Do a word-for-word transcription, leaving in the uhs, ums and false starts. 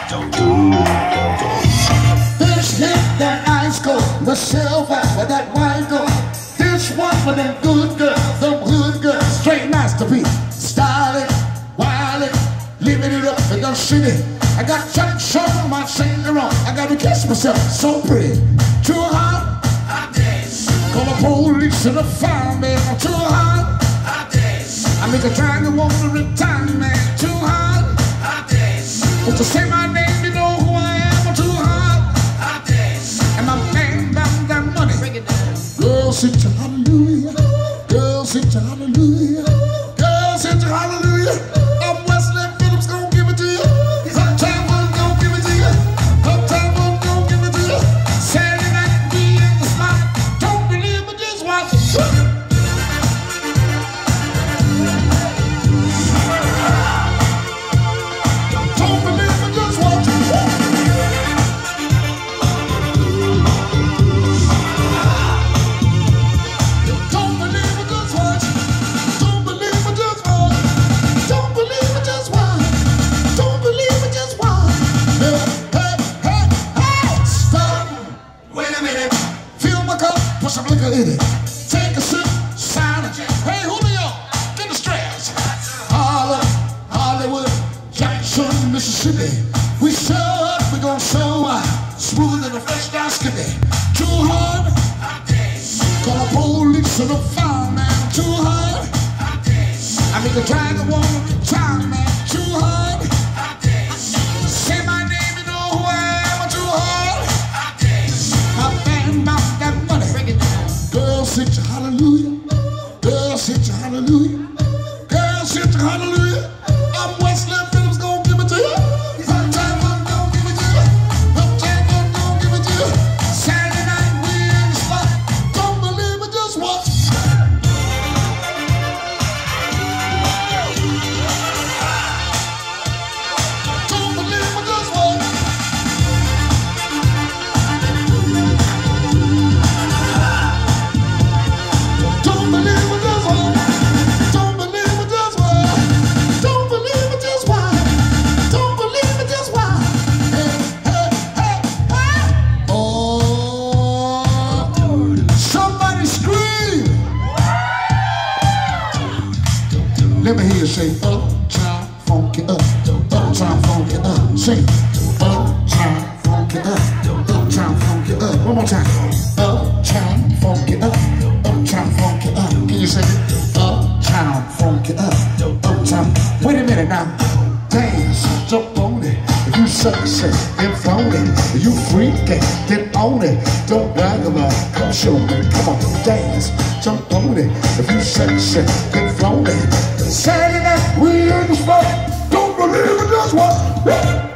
This hit that ice gold, the silver for that white gold. This one for them good girls, them hood girls. Straight masterpiece, styling, wilding, living it up in the city. I got Chuck Schumer on my finger on. I gotta kiss myself, so pretty. Too hot, I dance. Call the police and the fireman. I'm too hot, I dance. I make a dragon wanna retire, man. Too hot, I dance. But to say my name, you know who I am. I'm too hot, I dance. And my man bound that money. Bring it down. Girls, sit your hallelujah. Girls, sit your hallelujah. Girls, sit your hallelujah. I'm Wesley Phillips, gon' give it to you. Uptown, gon' give it to you. Uptown, gon' give it to you. Saturday night, we in the spot. Don't believe me, just watch it. Don't believe me, just watch it. Don't believe me, just watch it. Don't believe me, just watch it. Don't believe me, just watch it. Don't believe me, just watch it. Hey, hey, hey, hey, stop. Wait a minute. Fill my cup, put some liquor in it. Take a sip, sign it. Hey, Julio, get the straps. Holla, Hollywood, Jackson, Mississippi. We show up, we gon' show out. Smoother than a fresh down skippy. Too hard, I dance. Call the police and the fireman. Too hard, I dance. I make a dragon wanna retire, man. Too hard, I dance. Say my name, you know who I am. I'm too hard, I dance. My band bout that money. Bring it down. Girls, sit your hallelujah. Girls, sit your hallelujah. Girls, sit your hallelujah. I'm Wesley Phillips, gon' give it to you. Uptown, gon' give it to you. Uptown, gon' give it to you. Saturday night, we in the spot. Don't believe me, just watch. Don't believe me, just watch. Don't believe me, just watch. Don't believe me, just watch. Don't believe me, just watch. Don't believe me, just watch. Hey, hey, hey, hey. Oh, somebody scream. Let me hear you say, uptown, funky up. Uptown, funky up. Sing, uptown, funky up. Uptown, funky up. One more time. Uptown, funky up. Uptown, funky up. Can you sing it? Uptown, funky up. Uptown. Wait a minute now. Dance, jump on it. If you sexy, then flown it. If you freaky, then own it. Don't brag about it. Come show me. Come on, dance, jump on it. If you sexy, then flown it. Saturday night, we in the spot. Don't believe it, just what?